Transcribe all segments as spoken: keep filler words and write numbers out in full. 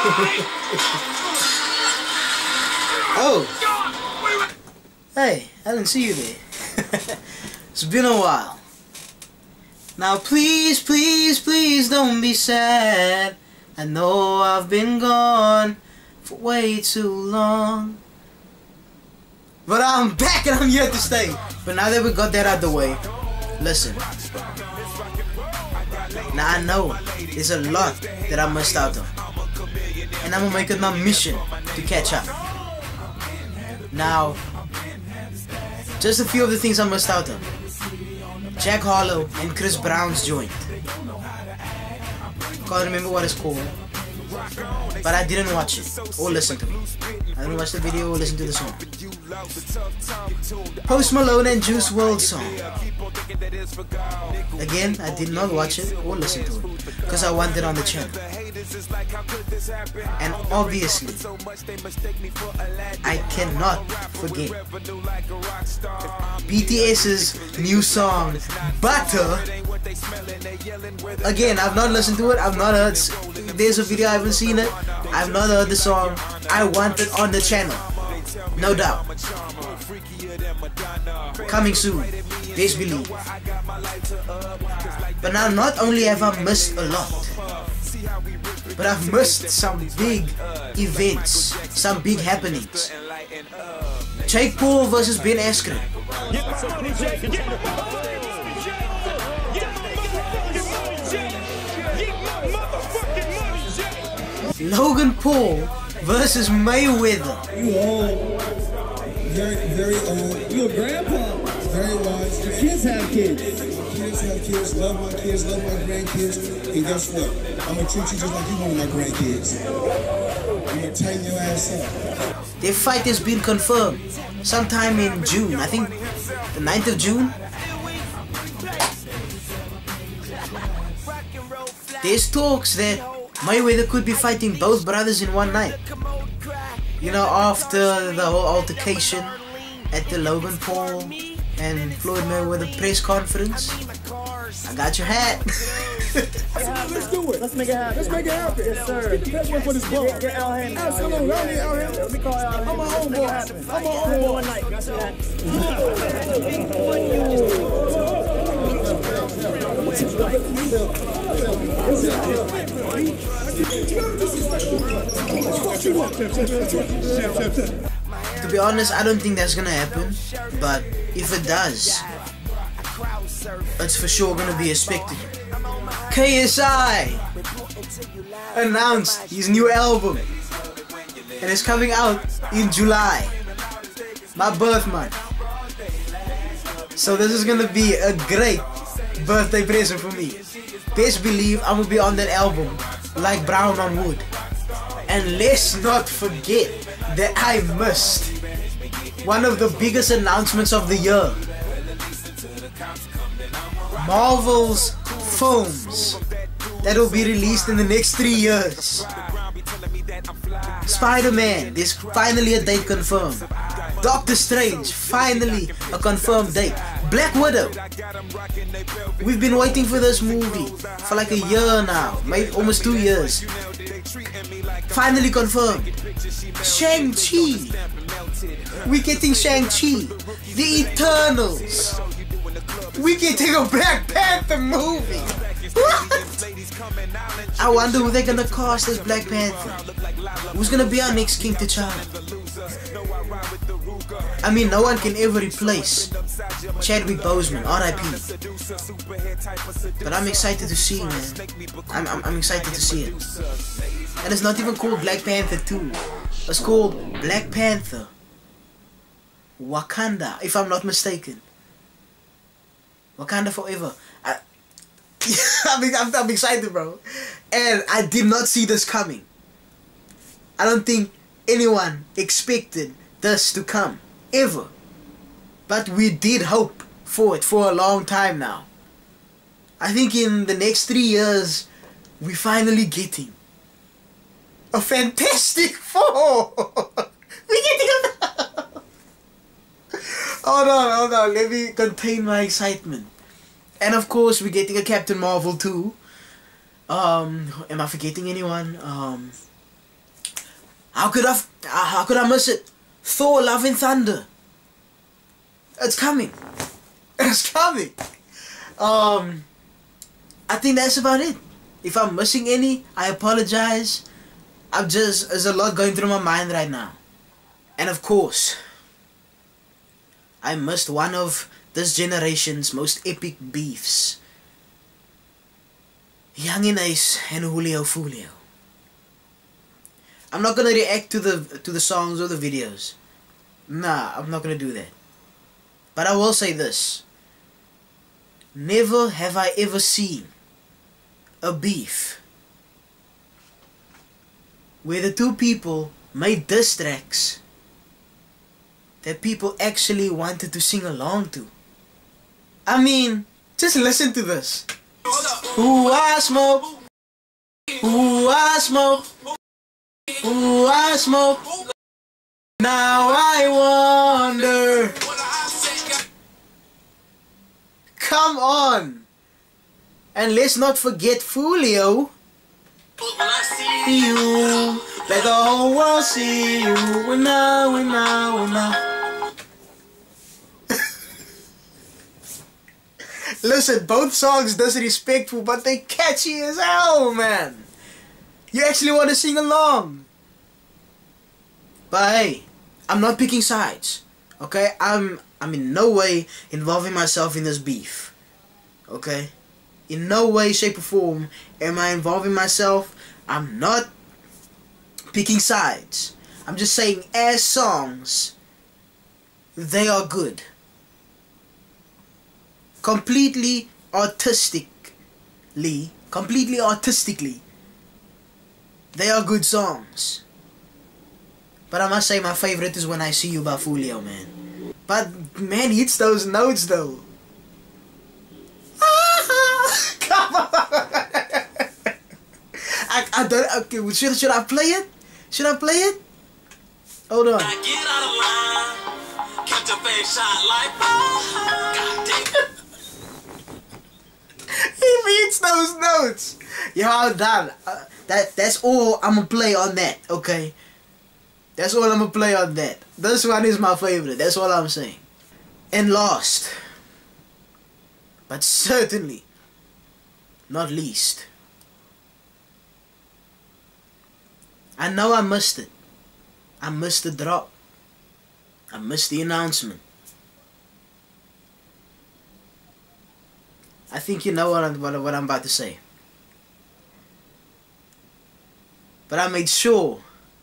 Oh! Hey, I didn't see you there. It's been a while. Now please, please, please don't be sad. I know I've been gone for way too long. But I'm back and I'm here to stay. But now that we got that out the way, listen. Now I know there's a lot that I missed out on. And I'm gonna make it my mission to catch up. Now, just a few of the things I missed out on. Jack Harlow and Chris Brown's joint. Can't remember what it's called, but I didn't watch it or listen to it. I didn't watch the video or listen to the song. Post Malone and Juice world song. Again, I did not watch it or listen to it because I want it on the channel. And obviously, I cannot forget B T S's new song, Butter. Again, I've not listened to it, I've not heard, there's a video, I haven't seen it, I've not heard the song, I want it on the channel, no doubt. Coming soon, best believe. But now not only have I missed a lot, but I've missed some big events, some big happenings. Jake Paul versus Ben Askren. Logan Paul versus Mayweather. You old. Very, very old. You a grandpa. Very wise. Your kids have kids. Kids have kids. Love my kids. Love my grandkids. And guess what? I'm going to treat you just like you one of my grandkids. I'm going to tighten your ass up. Their fight has been confirmed. Sometime in June. I think the ninth of June. There's talks that Mayweather could be fighting both brothers in one night. You know, after the whole altercation at the Logan Paul and Floyd Mayweather press conference. I got your hat. Let's do it. Let's make it happen. Let's make it happen. Yes, sir. Get the best one for this ball. Get, get Al Hammond. Absolutely. I need Al Hammond. Let me call Al Hammond. I'm my own boy. I'm my own boy. One night. To be honest, I don't think that's gonna happen, but if it does, it's for sure gonna be a spectacle. K S I announced his new album, and it's coming out in July, my birth month. So this is gonna be a great birthday present for me. Best believe I'm gonna be on that album like Brown on Wood. And let's not forget that I missed one of the biggest announcements of the year. Marvel's films that will be released in the next three years. Spider-Man, there's finally a date confirmed. Doctor Strange, finally a confirmed date. Black Widow, we've been waiting for this movie for like a year now, maybe almost two years. Finally confirmed. Shang-Chi, we're getting Shang-Chi. The Eternals, we're getting a Black Panther movie. What? I wonder who they're gonna cast as Black Panther. Who's gonna be our next King T'Challa? I mean, no one can ever replace Chadwick Boseman, R I P. But I'm excited to see, man. I'm, I'm, I'm excited to see it. And it's not even called Black Panther two. It's called Black Panther Wakanda, if I'm not mistaken. Wakanda Forever. I, I mean, I'm, I'm excited, bro. And I did not see this coming. I don't think anyone expected this to come, ever. But we did hope for it for a long time now. I think in the next three years, we're finally getting a Fantastic Four. We're getting a... Hold on, hold on, let me contain my excitement. And of course, we're getting a Captain Marvel too. Um, am I forgetting anyone? Um, How could I, how could I miss it? Thor, Love and Thunder. It's coming. It's coming. Um, I think that's about it. If I'm missing any, I apologize. I'm just, there's a lot going through my mind right now. And of course, I missed one of this generation's most epic beefs. Young and Ace and Julio Fulio. I'm not gonna react to the to the songs or the videos. Nah, I'm not gonna do that. But I will say this. Never have I ever seen a beef where the two people made diss tracks that people actually wanted to sing along to. I mean, just listen to this. Ooh, I smoke. Ooh, I smoke. Ooh, I smoke. Now I wonder. Come on. And let's not forget Fulio. You, let the whole world see you. We know, we know, we know. Listen, both songs disrespectful, but they catchy as hell, man. You actually want to sing along. But hey, I'm not picking sides. Okay, I'm I'm in no way involving myself in this beef. Okay, in no way, shape or form am I involving myself. I'm not picking sides. I'm just saying, as songs, they are good. Completely artistically, completely artistically, they are good songs. But I must say my favorite is When I See You by Fulio, man. But man, he hits those notes though. Come on. I, I don't, okay, should, should I play it? Should I play it? Hold on. I get out of line, catch a face shot like, he beats those notes. Yo, I'm done. Uh, that, that's all I'm gonna play on that, okay? That's all I'm gonna play on that. This one is my favorite. That's all I'm saying. And last, but certainly not least, I know I missed it. I missed the drop. I missed the announcement. I think you know what I'm, what, what I'm about to say. But I made sure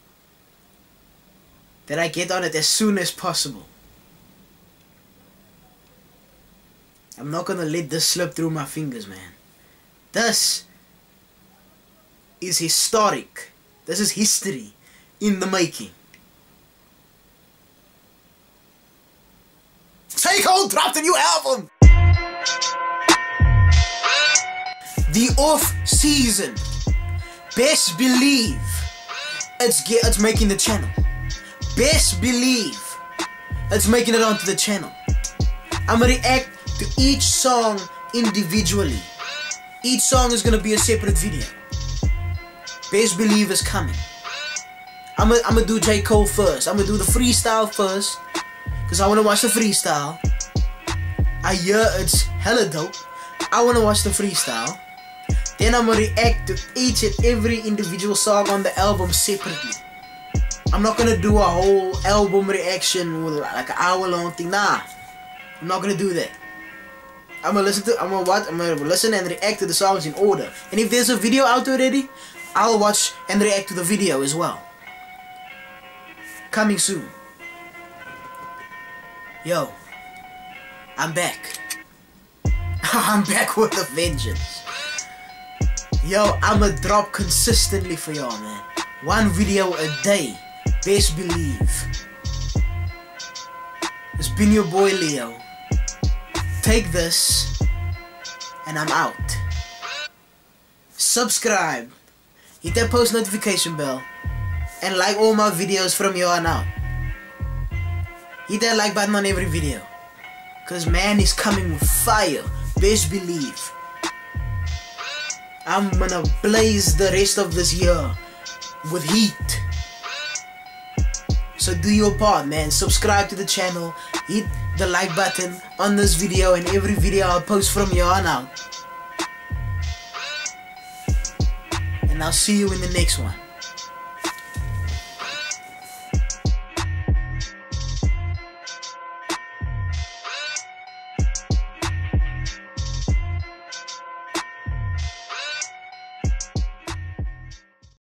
that I get on it as soon as possible. I'm not gonna let this slip through my fingers, man. This is historic. This is history in the making. J. Cole dropped a new album! The off season. Best believe it's get it's making the channel. Best believe it's making it onto the channel. I'm gonna react to each song individually. Each song is gonna be a separate video. Best believe is coming. I'm gonna I'm gonna do J. Cole first. I'm gonna do the freestyle first, cause I wanna watch the freestyle. I hear it's hella dope. I wanna watch the freestyle. Then I'm gonna react to each and every individual song on the album separately. I'm not gonna do a whole album reaction with like an hour long thing. Nah, I'm not gonna do that. I'm gonna listen to, I'm gonna watch, I'm gonna listen and react to the songs in order. And if there's a video out already, I'll watch and react to the video as well. Coming soon. Yo, I'm back. I'm back with a vengeance. Yo, I'ma drop consistently for y'all, man. One video a day. Best believe. It's been your boy Leo. Take this, and I'm out. Subscribe, hit that post notification bell, and like all my videos from here on out. Hit that like button on every video, cause man is coming with fire. Best believe. I'm gonna blaze the rest of this year with heat. So do your part, man. Subscribe to the channel, hit the like button on this video and every video I'll post from here on out. And I'll see you in the next one.